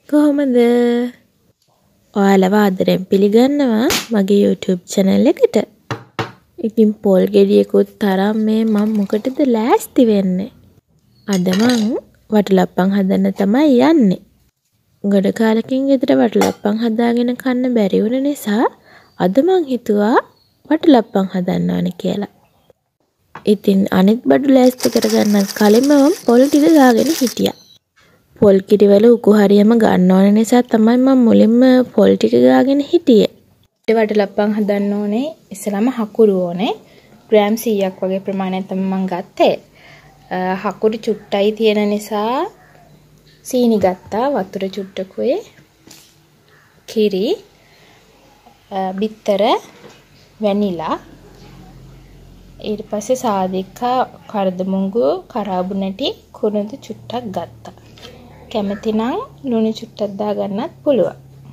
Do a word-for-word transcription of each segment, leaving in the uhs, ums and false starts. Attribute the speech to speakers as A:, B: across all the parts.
A: කොහොමද? ඔයාලව ආදරෙන් පිළිගන්නවා මගේ YouTube channel එකට. ඉතින් පොල් ගෙඩියකුත් තරම් මේ මම මොකටද ලෑස්ති වෙන්නේ? අද මං වටලප්පන් හදන්න තමයි යන්නේ. ගොඩ කාලෙකින් ගෙදර වටලප්පන් හදාගෙන කන්න බැරි වුණ නිසා අද මං හිතුවා වටලප්පන් හදන්න ඕනේ කියලා. ඉතින් අනිත් බඩු ලෑස්ති කරගන්න කලින්ම මම පොල් ටික ගාගෙන හිටියා. පොල් කිරි වල උකු හරියම ගන්න ඕන නිසා තමයි මම මුලින්ම පොල් ටික ගාගෙන හිටියේ.
B: වටලප්පන් හදන්න ඕනේ ඉස්සලම හකුරු ඕනේ. ග්‍රෑම් සීයක් වගේ ප්‍රමාණයක් තමයි මම ගත්තේ. හකුරු චුට්ටයි තියෙන නිසා සීනි ගත්තා, වතුර චුට්ටකුයි, කිරි, බිත්තර, වැනිලා, ඊට පස්සේ සාදිකා, කරදමුංගු, කරාබු නැටි, කුරුඳු චුට්ටක් ගත්තා. කැමති නම් ලුණු චුට්ටක් දාගන්නත් පුළුවන්.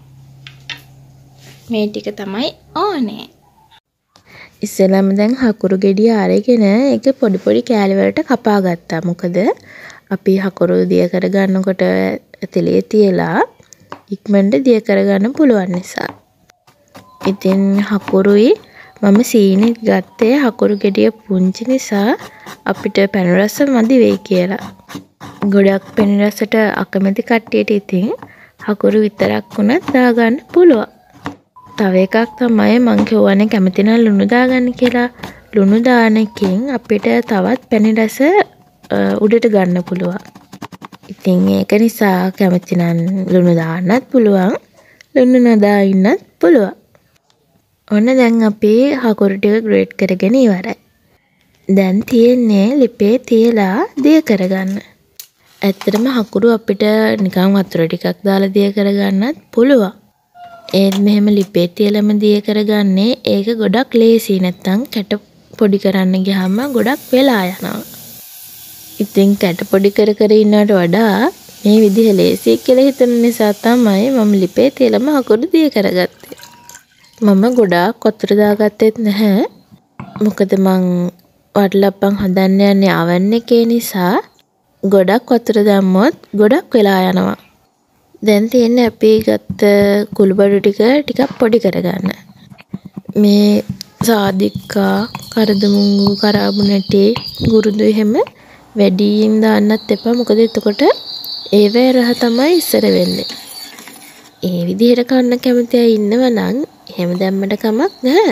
B: මේ ටික තමයි ඕනේ.
A: ඉස්සෙල්ලාම දැන් හකුරු ගෙඩිය අරගෙන ඒක පොඩි පොඩි කෑලි වලට කපා ගත්තා. මොකද අපි හකුරු දිය කර ගන්නකොට තෙලේ තියලා ඉක්මනට දිය කර ගන්න පුළුවන් නිසා. ඉතින් හකුරුයි මම සීනි ගත්තේ හකුරු ගෙඩිය පුංචි නිසා අපිට පැණි රස මදි වෙයි කියලා. ගොඩක් පැණි රසට අකමැති කට්ටියට ඉතින් හකුරු විතරක් වුණත් දාගන්න පුළුවන්. තව එකක් තමයි මං කියවන්නේ කැමති නම් ලුණු දාගන්න කියලා. ලුණු දාන එකෙන් අපිට තවත් පැණි රස උඩට ගන්න පුළුවන්. ඉතින් ඒක නිසා කැමති නම් ලුණු දාන්නත් පුළුවන්. ලුණු නොදා ඉන්නත් පුළුවන්. ඔන්න දැන් අපි හකුරු ටික ග්‍රේට් කරගෙන ඉවරයි. දැන් තියෙන්නේ ලිපේ තියලා දිය කරගන්න. ඇත්තටම හකුරු අපිට නිකන් වතුර ටිකක් දාලා දිය කරගන්නත් පුළුවන්. ඒත් මෙහෙම ලිපේ තියලම දිය කරගන්නේ ඒක ගොඩක් ලේසි. නැත්තම් කැට පොඩි කරන්න ගියාම ගොඩක් වෙලා යනවා. ඉතින් කැට පොඩි කර කර ඉන්නවට වඩා මේ විදිහ ලේසි කියලා හිතන නිසා තමයි මම ලිපේ තියලම හකුරු දිය කරගත්තේ. මම ගොඩාක් වතුර දාගත්තෙත් නැහැ. මොකද මං වටලප්පන් හදන්න යන්නේ oven එකේ නිසා ගොඩක් වතුර දැම්මොත් ගොඩක් වෙලා යනවා. දැන් තියෙන්නේ අපි ගත්ත කුළුබඩු ටික ටිකක් පොඩි කරගන්න. මේ සාදිකා, කරදමුංගු, කරාබු නැටි, ගුරුදු එහෙම වැඩියෙන් දාන්නත් එපා. මොකද එතකොට ඒවේ රහ තමයි ඉස්සර වෙන්නේ. ඒ විදිහට කන්න කැමති අය ඉන්නවා නම් එහෙම දැම්මට කමක් නැහැ.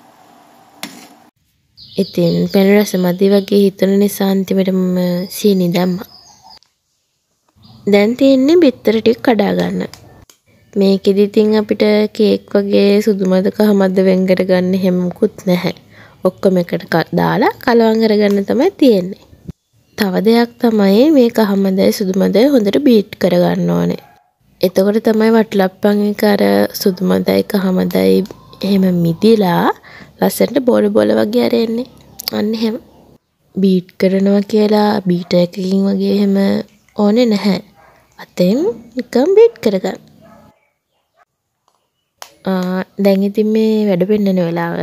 A: ඉතින් පැණි රස මදි වගේ හිතුන නිසා අන්තිමටම සීනි දැම්මා. දැන් තියෙන්නේ බිත්තර ටික කඩා ගන්න. මේකෙදි ඉතින් අපිට කේක් වගේ සුදු මද කහ මද වෙන් කරගන්න හැම මුකුත් නැහැ. ඔක්කොම එකට දාලා කලවම් කරගන්න තමයි තියෙන්නේ. තව දෙයක් තමයි මේ කහ මදයි සුදු මදයි හොඳට බීට් කරගන්න ඕනේ. එතකොට තමයි වටලප්පන් එක අර සුදු මදයි කහ මදයි එහෙම මිදිලා ලස්සනට බෝල බෝල වගේ ආරෙන්නේ. අන්න එහෙම බීට් කරනවා කියලා බීටර් එකකින් වගේ එහෙම ඕනේ නැහැ. අතෙන් නිකන් බීට් කරගන්න. ආ දැන් ඉතින් මේ වැඩ පෙන්නන වෙලාව.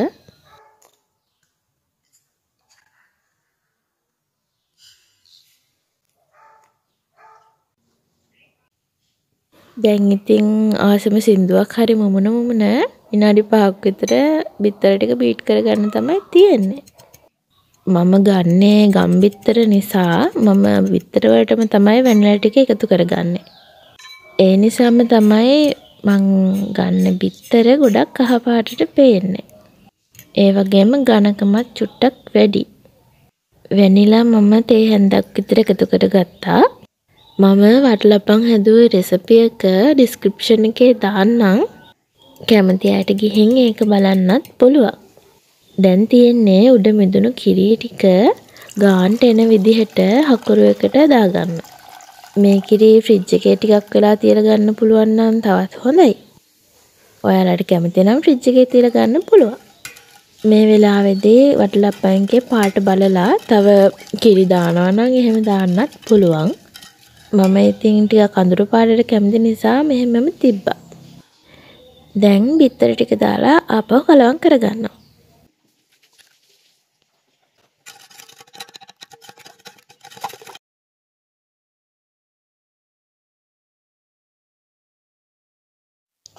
A: දැන් ඉතින් ආසම සින්දුවක් හරි මුමුණ මුමුණ විනාඩි පහක් විතර බිත්තර ටික බීට් කරගන්න තමයි තියෙන්නේ. මම ගන්නේ ගම් බිත්තර නිසා මම බිත්තර වලටම තමයි වැනිලා ටික එකතු කරගන්නේ. ඒ නිසාම තමයි මං ගන්න බිත්තර ගොඩක් කහ පාටට පේන්නේ. ඒ වගේම ඝනකමත් චුට්ටක් වැඩි. වැනිලා මම තේ හැන්දක් විතර එකතු කරගත්තා. මම වටලප්පන් හැදුවේ රෙසිපි එක ඩිස්ක්‍රිප්ෂන් එකේ දාන්නම්. කැමති අයට ගිහින් ඒක බලන්නත් පුළුවන්. දැන් තියෙන්නේ උඩ මිදුණු කිරි ටික ගාන්ට එන විදිහට හකුරු එකට දාගන්න. මේ කිරි ෆ්‍රිජ් එකේ ටිකක් වෙලා තියලා ගන්න පුළුවන් නම් තවත් හොඳයි. ඔයාලට කැමති නම් ෆ්‍රිජ් එකේ තියලා ගන්න පුළුවන්. මේ වෙලාවේදී වටලප්පන්ගේ පාට බලලා තව කිරි දානවා නම් එහෙම දාන්නත් පුළුවන්. මම ඉතින් ටිකක් අඳුරු පාටට කැමති නිසා මෙහෙමම තිබ්බා. දැන් බිත්තර ටික දාලා ආපහු කලවම් කරගන්නවා.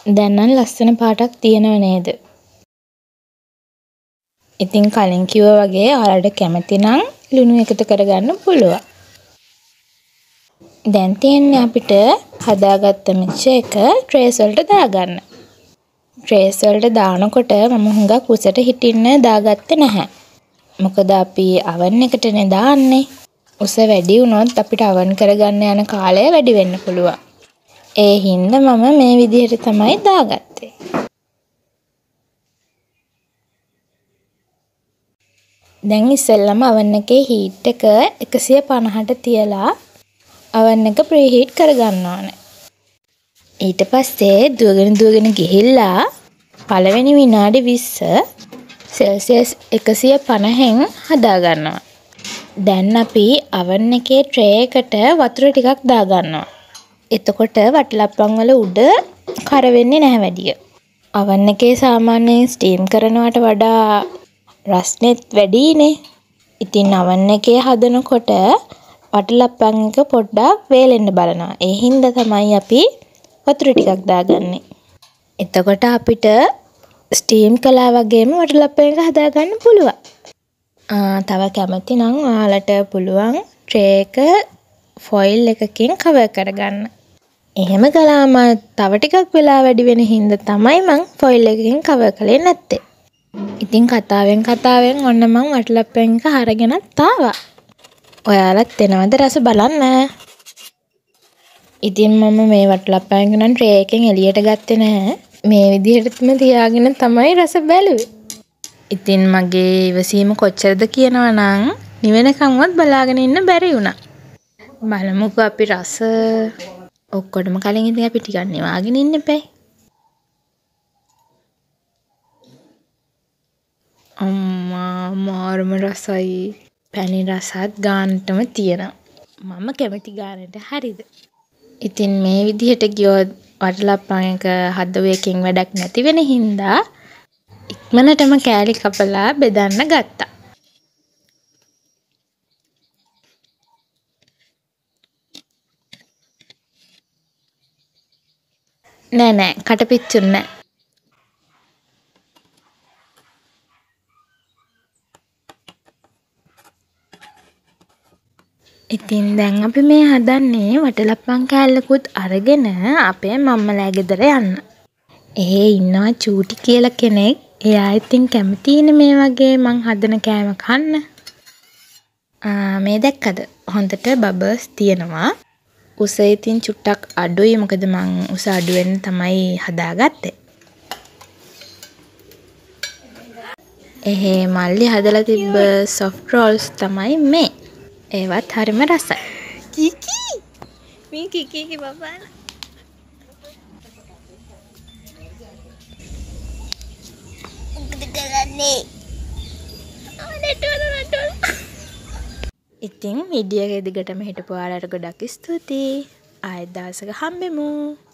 B: දැන් නම් ලස්සන පාටක් තියෙනව නේද? ඉතින් කලින් කිව්වා වගේ ඔයාලට කැමති නම් ලුණු එකතු කරගන්න පුළුවන්. දැන් තියෙන්නේ අපිට හදාගත්ත මික්ෂර් එක ට්‍රේස් වලට දාගන්න. ට්‍රේස් වලට දානකොට මම හුඟක් උසට හිටින්න දාගත්තේ නැහැ. මොකද අපි oven එකටනේ දාන්නේ. උස වැඩි වුණොත් අපිට oven කරගන්න යන කාලය වැඩි වෙන්න පුළුවන්. ඒ හින්දා මම මේ විදිහට තමයි දාගත්තේ. දැන් ඉස්සෙල්ලම oven එකේ heat එක එකසිය පනහට තියලා oven එක preheat කරගන්න ඕනේ. ඊට පස්සේ දුවගෙන දුවගෙන ගිහිල්ලා පළවෙනි විනාඩි විස්ස සෙල්සියස් එකසිය පනහෙන් හදා ගන්නවා. දැන් අපි oven එකේ tray එකට වතුර ටිකක් දා ගන්නවා. එතකොට වටලප්පන් වල උඩ කර වෙන්නේ නැහැ වැඩිය. oven එකේ සාමාන්‍යයෙන් steam කරනවට වඩා රස්නෙත් වැඩිනේ. ඉතින් oven එකේ හදනකොට වටලප්පන් එක පොඩ්ඩක් වේලෙන්න බලනවා. ඒ හින්දා තමයි අපි වතුර ටිකක් දාගන්නේ. එතකොට අපිට ස්ටීම් කළා වගේම වටලප්පන් එක හදාගන්න පුළුවන්. ආ තව කැමති නම් ඔයාලට පුළුවන් ට්‍රේ එක ෆොයිල් එකකින් කවර් කරගන්න. එහෙම කළාම තව ටිකක් වෙලා වැඩි වෙන හින්දා තමයි මං ෆොයිල් එකකින් කවර් කළේ නැත්තේ. ඉතින් කතාවෙන් කතාවෙන් ඔන්න මං වටලප්පන් එක අරගෙනත් ආවා. ඔයාලත් එනවද රස බලන්න. ඉතින් මම මේ වටලප්පන් එක නම් ට්‍රේ එකෙන් එළියට ගත්තේ නැහැ. මේ විදිහටම තියාගෙන තමයි රස බැලුවේ. ඉතින් මගේ ඉවසීම කොච්චරද කියනවා නම් නිවෙනකන්වත් බලාගෙන ඉන්න බැරි වුණා. බලමුකෝ අපි රස ඔක්කොටම කලින් ඉතින් අපි ටිකක් නිවාගෙන ඉන්න එපා. අම්මා මාරම රසයි. පැණි රසත් ගානටම තියෙනවා. මම කැමති ගානට හරිද? ඉතින් මේ විදිහට ගියොත් වටලප්පන් එක හදව එකෙන් වැඩක් නැති වෙන හින්දා ඉක්මනටම කෑලි කපලා බෙදන්න ගත්තා. නෑ නෑ කටපිච්චුන්නේ නෑ. ඉතින් දැන් අපි මේ හදන්නේ වටලප්පන් කෑල්ලකුත් අරගෙන අපේ මම්මලා ගෙදර යන්න. එහෙ ඉන්නවා චූටි කියලා කෙනෙක්. එයා ඉතින් කැමතිනේ මේ වගේ මං හදන කෑම කන්න. ආ මේ දැක්කද? හොඳට බබල්ස් තියෙනවා. උස ඉතින් චුට්ටක් අඩුයි මොකද මං උස අඩු වෙන්න තමයි හදාගත්තේ. එහෙ මල්ලි හදලා තිබ්බ soft rolls තමයි මේ. ඒවත් හරිම රසයි. කිකි මේ කිකිගේ බබා මොකද කරන්නේ? අනේටවල නටවල. ඉතින් වීඩියෝ එක දිගටම හිටපු ඔයාලට ගොඩක් ස්තුතියි. ආයෙත් දවසක හම්බෙමු.